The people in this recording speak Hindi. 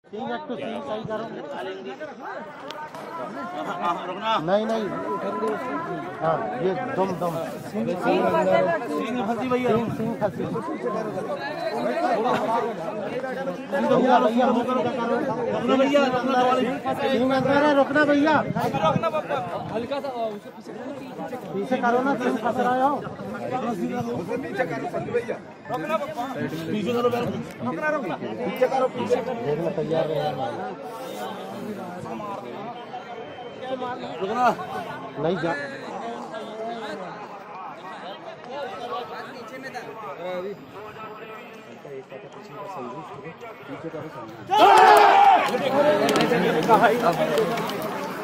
सिंह एक तो सिंह सही करो। नहीं नहीं हाँ ये दम दम सिंह फंसी भैया सिंह फंसी रोकना भैया हल्का सा पीछे करो ना सिंह फंस रहा हो देखना तैयार रुकना नहीं जा पीछे